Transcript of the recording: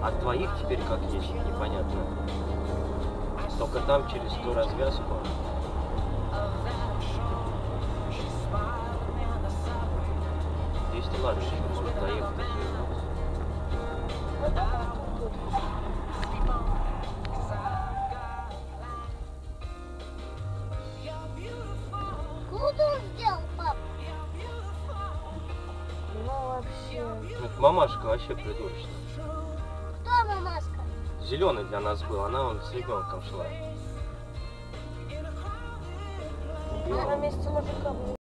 А твоих теперь как есть, непонятно. Только там через ту развязку. Если ладно, еще может доехать. Круто он сделал, пап. Ну вообще. Вот мамашка вообще придурочная. Кто мамашка? Зеленый для нас был, она вон с ребенком шла. На месте мужика.